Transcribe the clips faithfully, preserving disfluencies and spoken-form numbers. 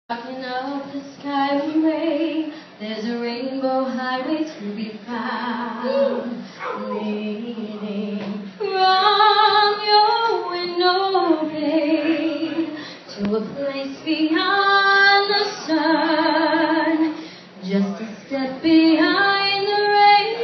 Rocking up the sky we ray, there's a rainbow highway to be found, leading from your window pane to a place beyond the sun, just a step behind the rain.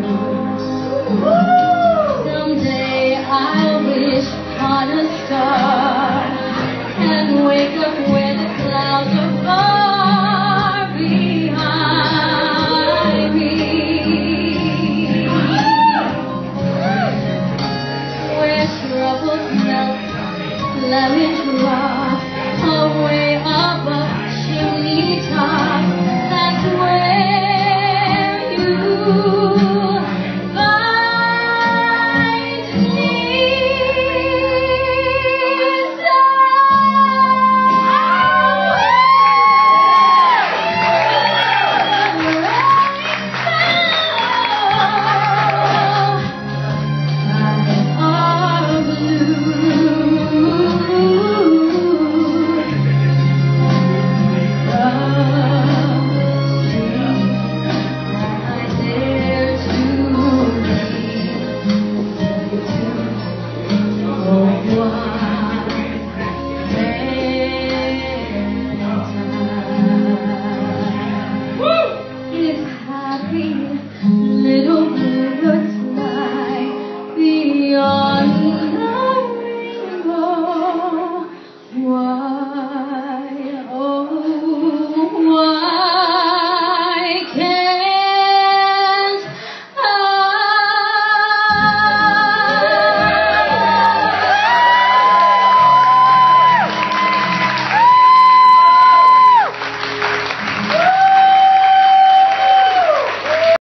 Someday I wish on a star.